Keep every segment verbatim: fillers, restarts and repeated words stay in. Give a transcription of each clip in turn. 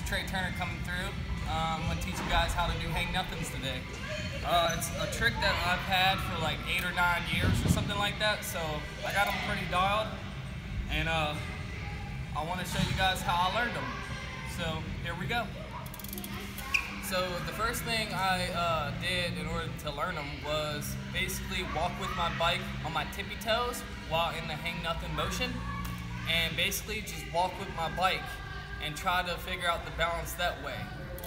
Trey Turner coming through. Um, I'm going to teach you guys how to do hang nothings today. Uh, it's a trick that I've had for like eight or nine years or something like that, so I got them pretty dialed, and uh, I want to show you guys how I learned them. So here we go. So the first thing I uh, did in order to learn them was basically walk with my bike on my tippy toes while in the hang nothing motion, and basically just walk with my bike and try to figure out the balance that way.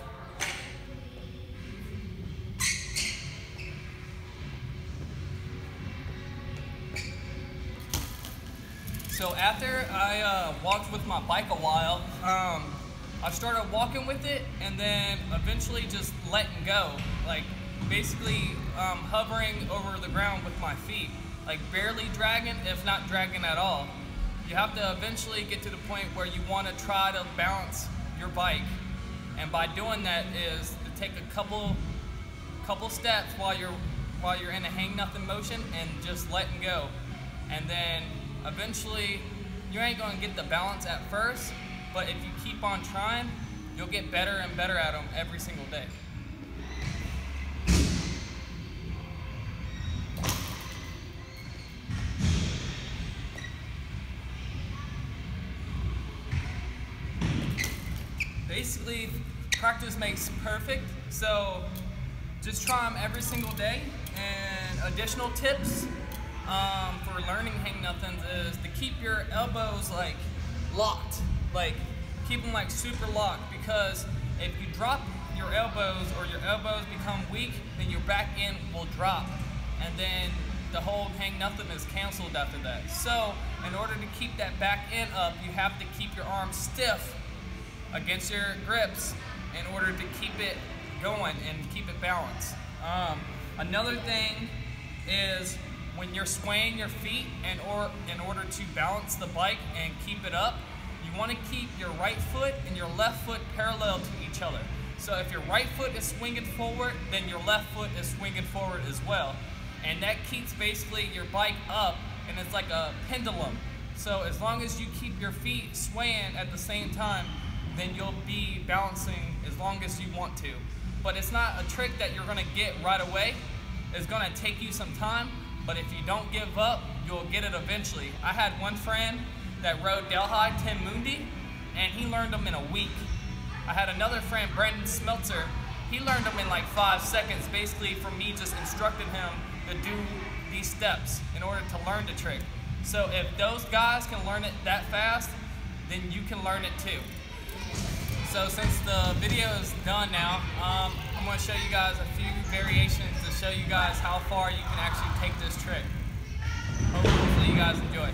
So after I uh, walked with my bike a while, um, I started walking with it and then eventually just letting go. Like basically um, hovering over the ground with my feet. Like barely dragging, if not dragging at all. You have to eventually get to the point where you want to try to balance your bike. And by doing that is to take a couple couple steps while you're while you're in a hang nothing motion and just letting go. And then eventually, you ain't gonna get the balance at first, but if you keep on trying, you'll get better and better at them every single day. Basically, practice makes perfect, so just try them every single day. And additional tips Um, for learning hang nothings is to keep your elbows like locked, like keep them like super locked, because if you drop your elbows or your elbows become weak, then your back end will drop, and then the whole hang nothing is canceled after that. So in order to keep that back end up, you have to keep your arms stiff against your grips in order to keep it going and keep it balanced. Um, another thing is when you're swaying your feet in, or, in order to balance the bike and keep it up, you want to keep your right foot and your left foot parallel to each other. So if your right foot is swinging forward, then your left foot is swinging forward as well. And that keeps basically your bike up, and it's like a pendulum. So as long as you keep your feet swaying at the same time, then you'll be balancing as long as you want to. But it's not a trick that you're going to get right away. It's going to take you some time. But if you don't give up, you'll get it eventually. I had one friend that rode Delhi, Tim Mundi, and he learned them in a week. I had another friend, Brendan Smeltzer. He learned them in like five seconds, basically from me just instructing him to do these steps in order to learn the trick. So if those guys can learn it that fast, then you can learn it too. So since the video is done now, um, I'm going to show you guys a few variations to show you guys how far you can actually take this trick. Hopefully you guys enjoy.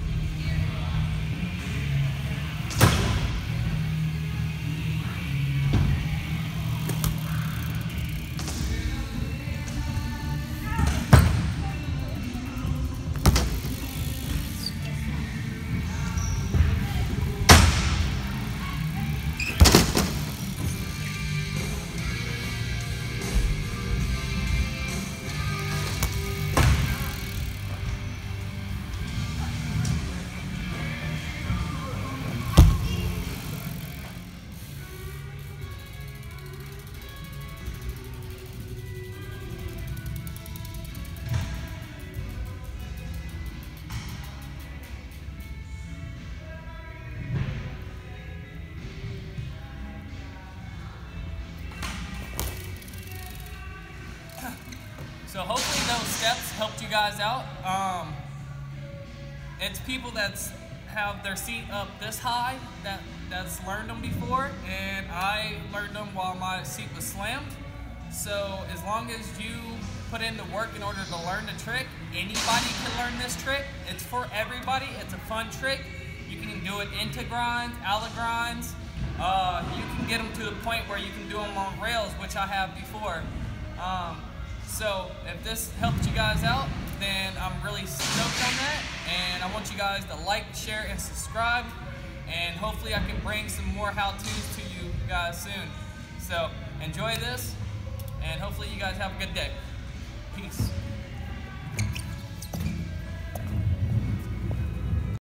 So hopefully those steps helped you guys out. Um, it's people that's have their seat up this high that that's learned them before, and I learned them while my seat was slammed. So as long as you put in the work in order to learn the trick, anybody can learn this trick. It's for everybody. It's a fun trick. You can do it into grinds, out of grinds. Uh, you can get them to the point where you can do them on rails, which I have before. Um, So if this helped you guys out, then I'm really stoked on that. And I want you guys to like, share, and subscribe. And hopefully I can bring some more how-tos to you guys soon. So enjoy this, and hopefully you guys have a good day. Peace.